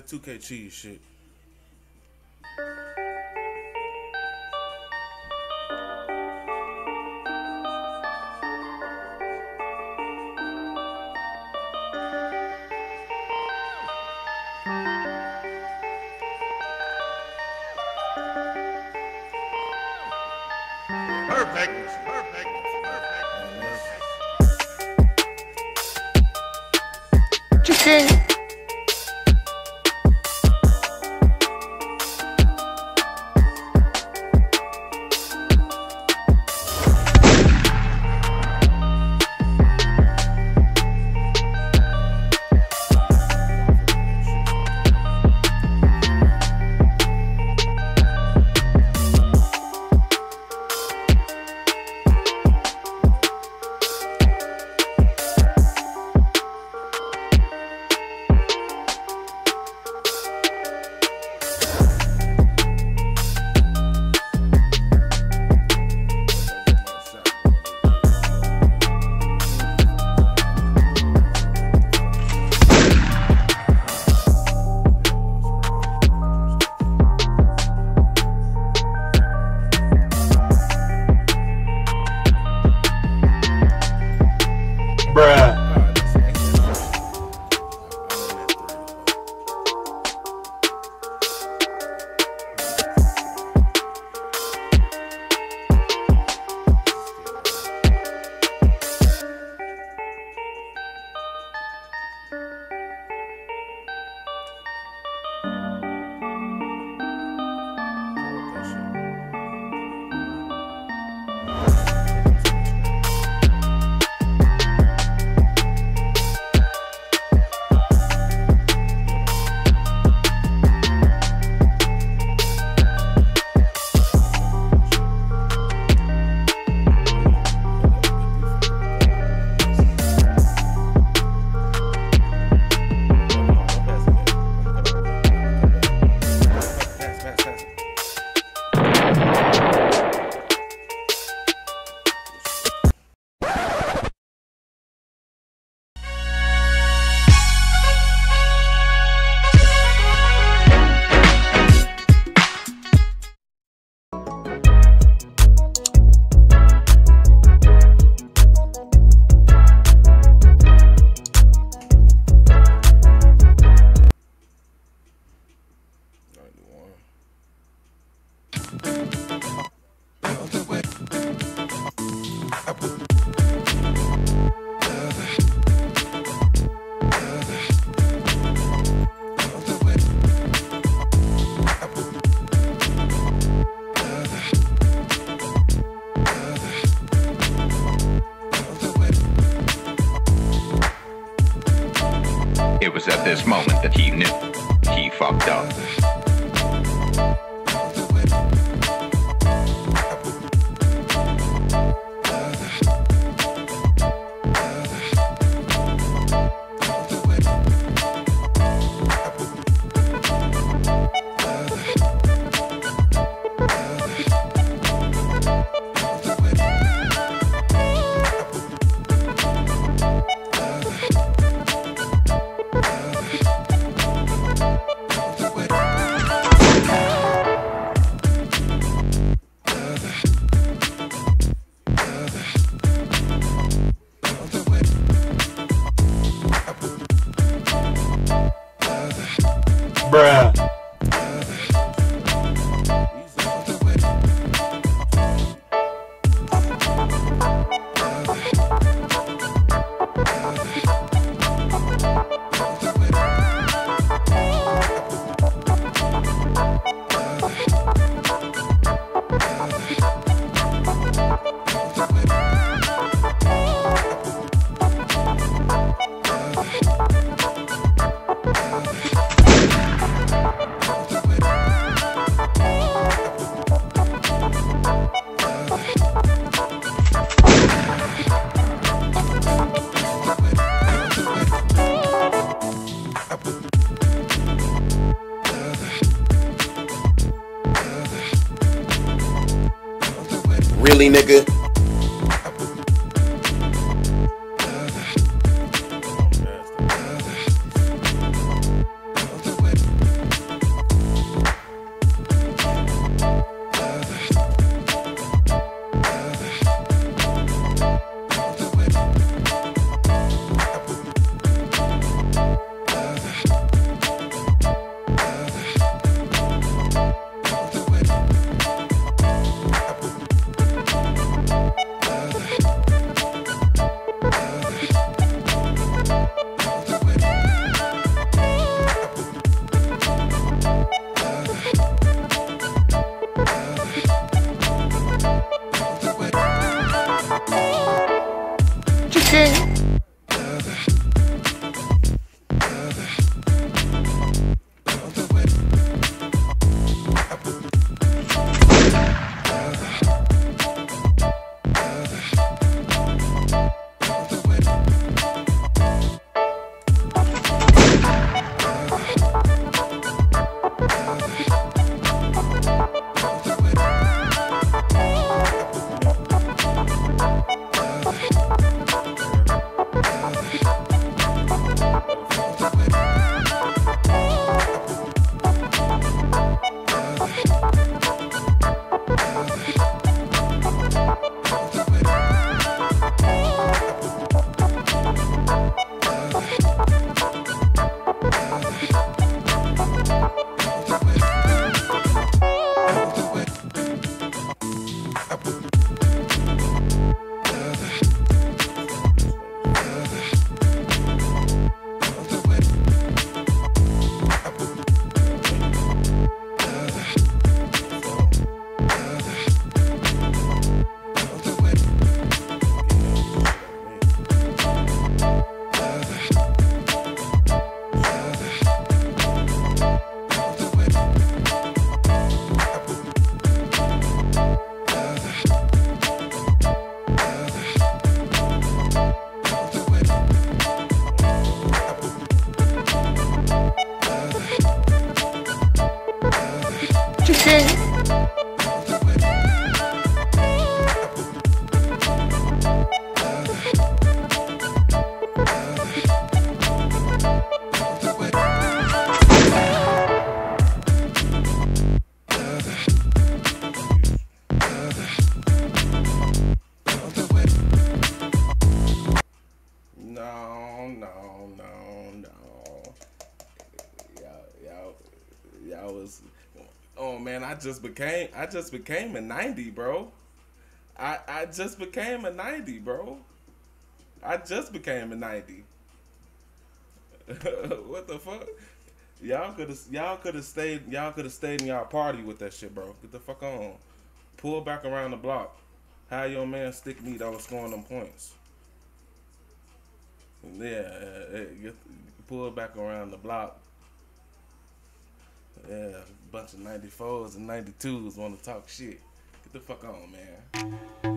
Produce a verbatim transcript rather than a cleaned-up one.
two K cheese shit. Perfect, perfect, perfect, perfect. Chicken. It was at this moment that he knew he fucked up. Bruh. Really, nigga? just became I just became a ninety, bro. I I just became a ninety, bro. I just became a ninety. What the fuck? Y'all could have y'all could have stayed y'all could have stayed in y'all party with that shit, bro. Get the fuck on. Pull back around the block. How your man stick me that was scoring them points. Yeah, uh, get, pull back around the block. Yeah, a bunch of ninety-fours and ninety-twos want to talk shit. Get the fuck on, man.